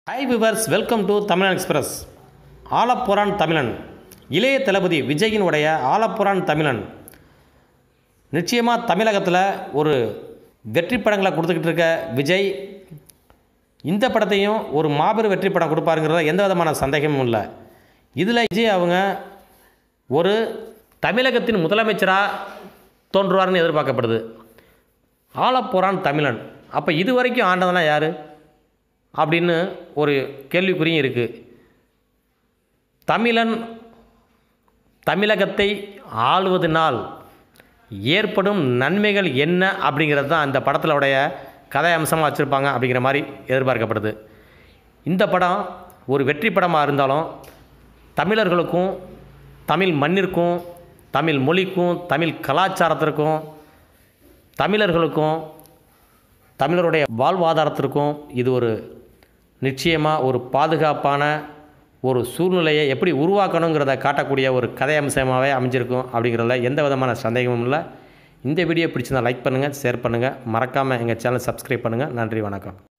Hi viewers, welcome to Tamilan express. ஆலப்புரான் தமிழன் இளைய தளபதி விஜயின் உடைய ஆலப்புரான் தமிழன் நிச்சயமாக தமிழகத்தில் ஒரு வெற்றி படங்களை கொடுத்துக்கிட்டு இருக்க விஜய் இந்த படத்தையும் ஒரு மாபெரும் வெற்றி படம் கொடுப்பாருங்கிறத எந்த விதமான சந்தேகமும் இல்லை. இதில் விஜய் அவங்க ஒரு தமிழகத்தின் முதலமைச்சராக தோன்றுவார்னு எதிர்பார்க்கப்படுது. ஆலப்புரான் தமிழன் அப்போ இது வரைக்கும் ஆண்டதெல்லாம் யார் அப்படின்னு ஒரு கேள்விக்குறியும் இருக்குது. தமிழகத்தை ஆளுவதனால் ஏற்படும் நன்மைகள் என்ன அப்படிங்கிறது தான் அந்த படத்தில் உடைய கதை அம்சமாக வச்சுருப்பாங்க அப்படிங்கிற மாதிரி எதிர்பார்க்கப்படுது. இந்த படம் ஒரு வெற்றி படமாக இருந்தாலும் தமிழர்களுக்கும் தமிழ் மண்ணிற்கும் தமிழ் மொழிக்கும் தமிழ் கலாச்சாரத்திற்கும் தமிழர்களுக்கும் தமிழருடைய வாழ்வாதாரத்திற்கும் இது ஒரு நிச்சயமாக ஒரு பாதுகாப்பான ஒரு சூழ்நிலையை எப்படி உருவாக்கணுங்கிறத காட்டக்கூடிய ஒரு கதை அம்சமாகவே அமைஞ்சிருக்கும் அப்படிங்கிறதுல எந்த விதமான சந்தேகமும் இல்லை. இந்த வீடியோ பிடிச்சிருந்தால் லைக் பண்ணுங்கள், ஷேர் பண்ணுங்கள், மறக்காமல் எங்கள் சேனல் சப்ஸ்கிரைப் பண்ணுங்கள். நன்றி, வணக்கம்.